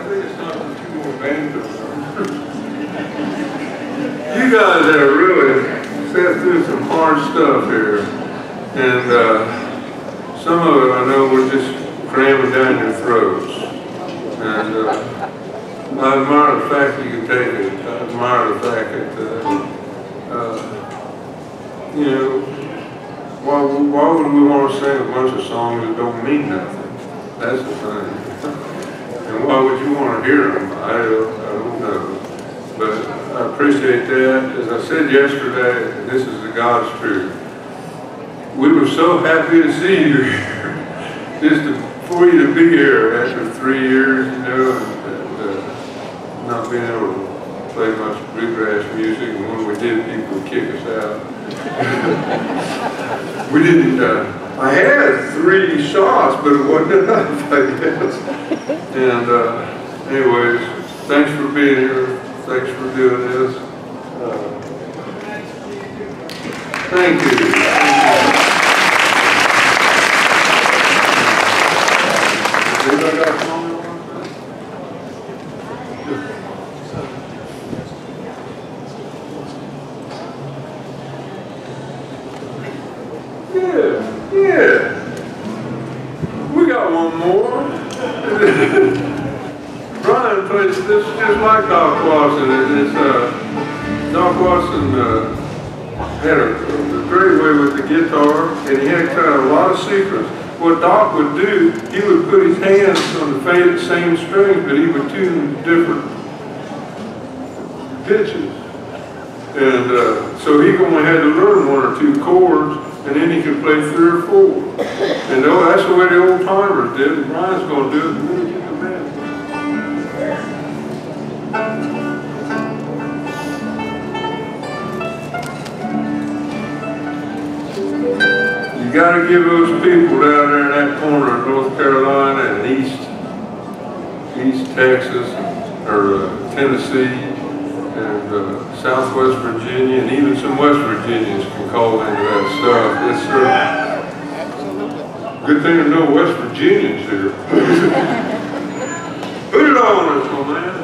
think it's not for two more bands. You guys have really sat through some hard stuff here. And some of it I know we're just cramming down your throats. And I admire the fact that you can take it. I admire the fact that, you know, why would we want to sing a bunch of songs that don't mean nothing? That's the thing. And why would you want to hear them? I don't know. But I appreciate that. As I said yesterday, and this is the God's truth, we were so happy to see you here. For you to be here after 3 years, you know, and not being able to play much bluegrass music, and when we did, people would kick us out. We didn't, I had 3 shots, but it wasn't enough, I guess. And anyways, thanks for being here. Thanks for doing this. Thank you. Anybody got a song? Yeah. We got one more. Brian plays this just like Doc Watson. Doc Watson had a great way with the guitar, and he had kind of a lot of secrets. What Doc would do, he would put his hands on the same strings, but he would tune different pitches. And so he only had to learn 1 or 2 chords, and then he could play 3 or 4. And that's the way the old timers did, and Brian's going to do it when we get the band. You got to give those people down there in that corner of North Carolina and East Texas, or Tennessee, and Southwest Virginia, and even some West Virginians can call into that stuff. It's good thing to know West Virginians here. Put it on us, my man.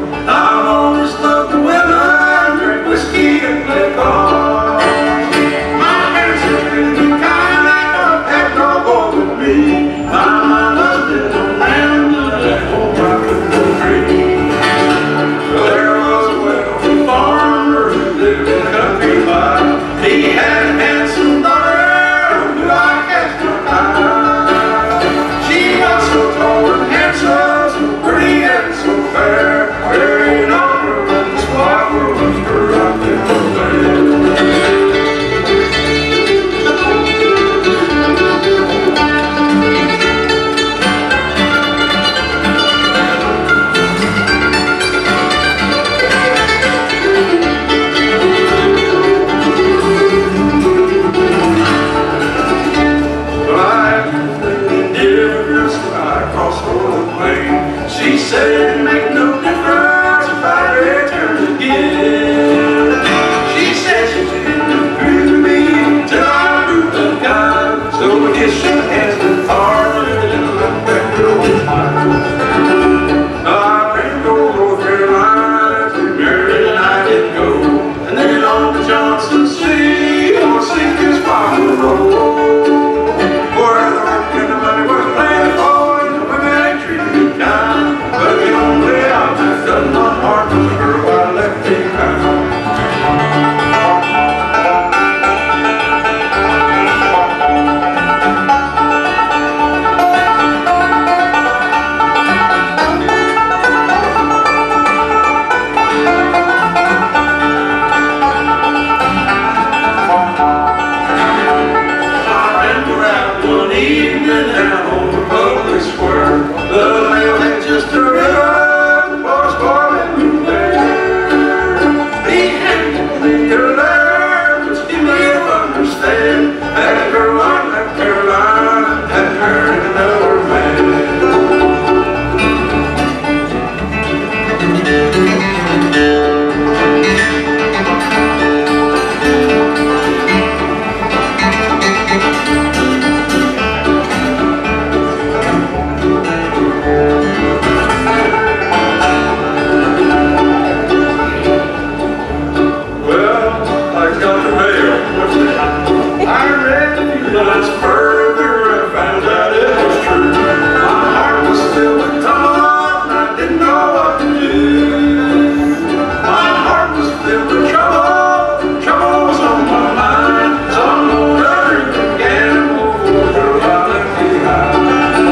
I've always loved the weather, drink whiskey and play golf. minds further, I found out it was true. My heart was filled with tumult, and I didn't know what to do. My heart was filled with trouble, trouble was on my mind. Some old brother can gamble till I left behind.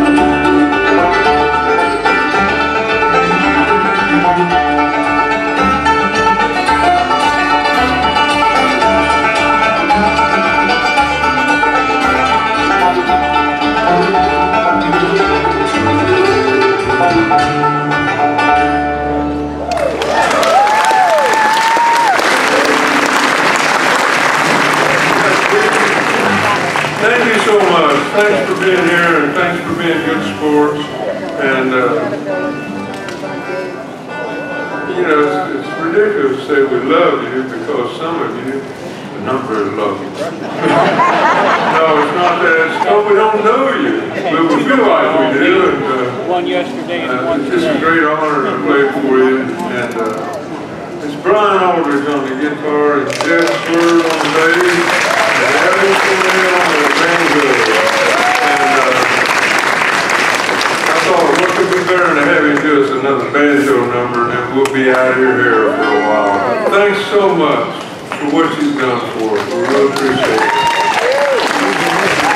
Thank you so much. Thanks for being here, and thanks for being good sports. And, you know, it's ridiculous to say we love you because some of you, the number is love you. No, it's not that. It's because we don't know you. But we feel like we do. And, one yesterday and one it's just a today. great honor to play for you. And it's Brian Aldridge on the guitar, and Jeff Slurd on the bass. And Evan Cornell on the banjo. And I thought, what could be better than having do us another banjo number, and then we'll be out of your hair for a while. But thanks so much for what you've done for us. We really appreciate it.